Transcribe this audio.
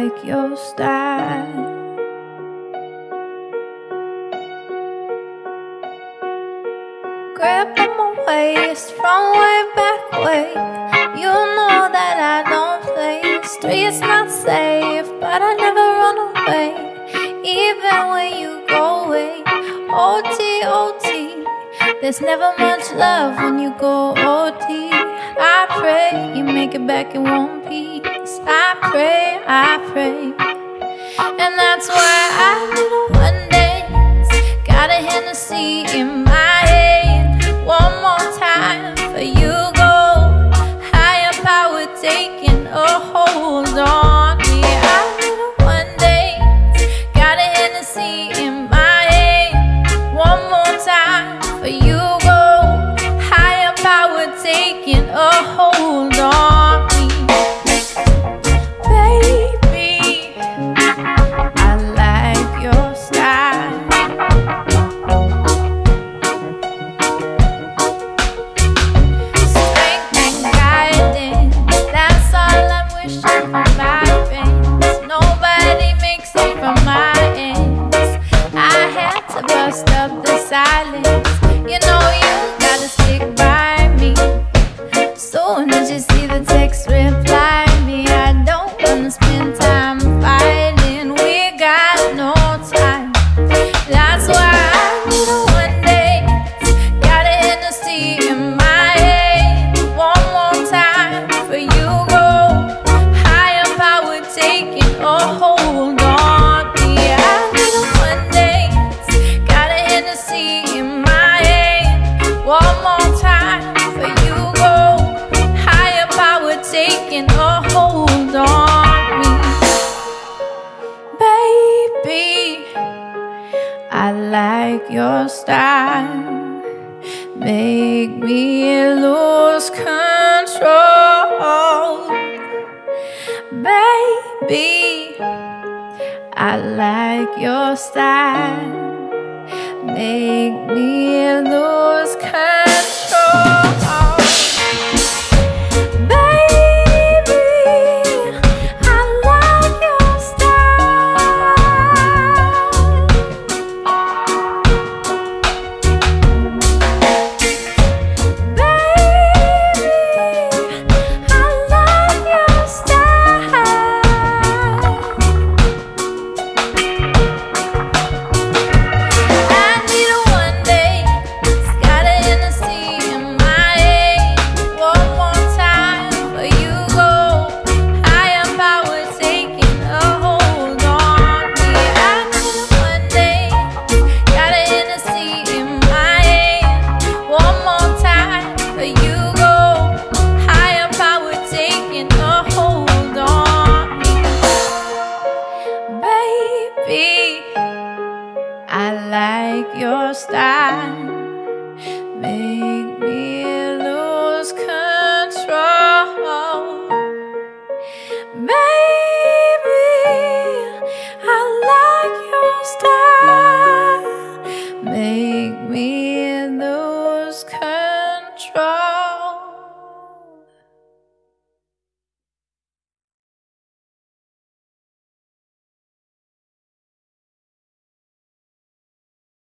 like your style. Grab on my waist from way back way. You know that I don't play. Streets not safe, but I never run away, even when you go away. OT, OT, there's never much love when you go OT. I pray you make it back in one piece. I pray, and that's why I little one days got a Hennessy in my hand. One more time for you go. Higher power taking a hold on me. I little one days got a Hennessy in my hand. One more time for you go. Higher power taking a hold on me. Baby, I like your style. Strength and guidance, that's all I'm wishing for my friends. Nobody makes it from my ends. I had to bust up the silence. You know you gotta stick by me. Soon as you see the text, reply me. I don't wanna spend time fighting. We got no time. That's why I little one days got a Hennessy in my head. One more time for you go. Higher power taking a hold on me. I little one days got a Hennessy in my head. One more time for you go. Higher power taking a hold on me. Baby, I like your style. Make me lose control. Baby, I like your style. Make me lose control.